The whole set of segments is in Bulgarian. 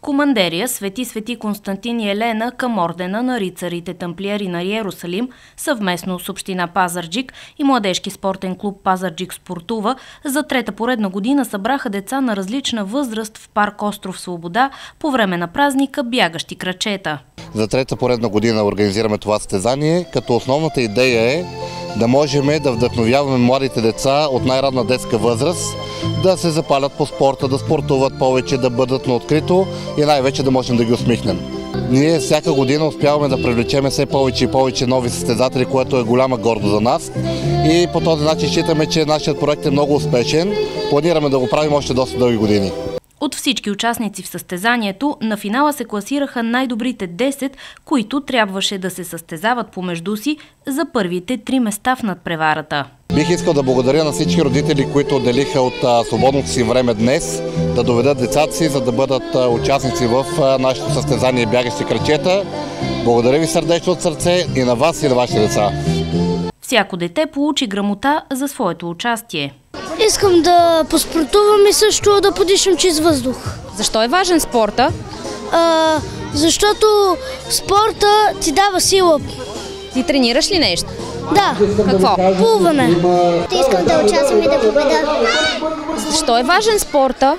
Командерия Свети Константин и Елена към ордена на рицарите тамплиери на Йерусалим съвместно с община Пазарджик и младежки спортен клуб Пазарджик спортува за трета поредна година събраха деца на различна възраст в парк Остров Свобода по време на празника бягащи крачета. За трета поредна година организираме това състезание, като основната идея е да можем да вдъхновяваме младите деца от най-ранна детска възраст да се запалят по спорта, да спортуват повече, да бъдат на открито и най-вече да можем да ги усмихнем. Ние всяка година успяваме да привлечем все повече и повече нови състезатели, което е голяма гордост за нас. И по този начин считаме, че нашият проект е много успешен. Планираме да го правим още доста дълги години. От всички участници в състезанието, на финала се класираха най-добрите 10, които трябваше да се състезават помежду си за първите 3 места в надпреварата. Бих искал да благодаря на всички родители, които отделиха от свободното си време днес да доведат децата си, за да бъдат участници в нашето състезание бягащи крачета. Благодаря ви сърдечно от сърце и на вас и на вашите деца. Всяко дете получи грамота за своето участие. Искам да поспортувам и също да подишам чист въздух. Защо е важен спорта? Защото спорта ти дава сила. Ти тренираш ли нещо? Да. Какво? Плуване. Искам да участвам и да победа. Защо е важен спорта?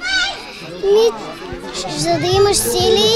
За да имаш сили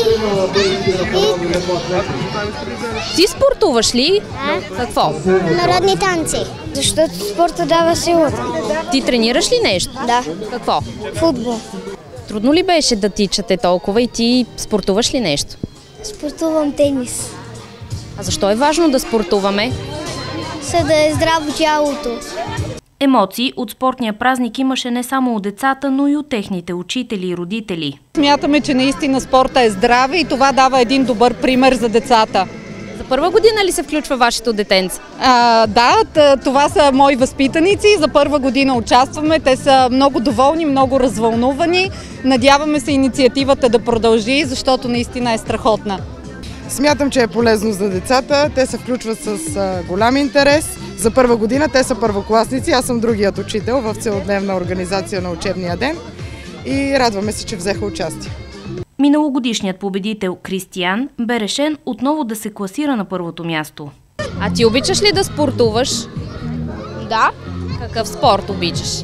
Ти спортуваш ли? Какво? Народни танци. Защото спорта дава силата. Ти тренираш ли нещо? Да. Какво? Футбол. Трудно ли беше да тичате толкова и ти спортуваш ли нещо? Спортувам тенис. А защо е важно да спортуваме? За да е здраво тялото. Емоции от спортния празник имаше не само от децата, но и от техните учители и родители. Смятаме, че наистина спорта е здраве и това дава един добър пример за децата. За първа година ли се включва вашето детенце? Да, това са мои възпитаници. За първа година участваме. Те са много доволни, много развълнувани. Надяваме се инициативата да продължи, защото наистина е страхотна. Смятам, че е полезно за децата. Те се включват с голям интерес. За първа година те са първокласници. Аз съм другият учител в целодневна организация на учебния ден. И радваме се, че взеха участие. Миналогодишният победител Кристиян бе решен отново да се класира на първото място. А ти обичаш ли да спортуваш? Да. Какъв спорт обичаш?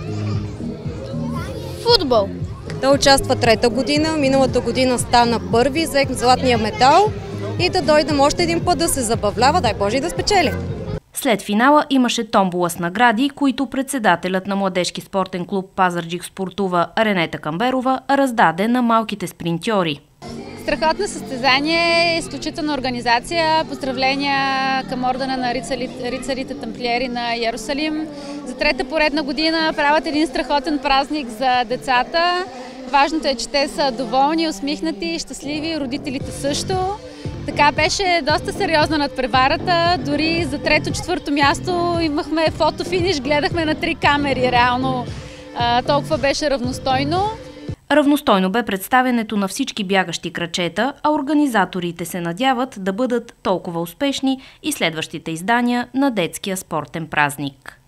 Футбол. Той участва трета година, миналата година стана първи, взех златния медал и да дойдем още един път да се забавлява, дай Боже и да спечели. След финала имаше томбола с награди, които председателят на младежки спортен клуб Пазарджик спортува Ренета Камберова раздаде на малките спринтьори. Страхотно състезание, изключителна организация. Поздравления към ордена на рицарите тамплиери на Йерусалим. За трета поредна година правят един страхотен празник за децата. Важното е, че те са доволни, усмихнати, щастливи, родителите също. Така беше доста сериозна надпреварата, дори за трето-четвърто място имахме фотофиниш, гледахме на 3 камери, реално толкова беше равностойно. Равностойно бе представянето на всички бягащи крачета, а организаторите се надяват да бъдат толкова успешни и следващите издания на детския спортен празник.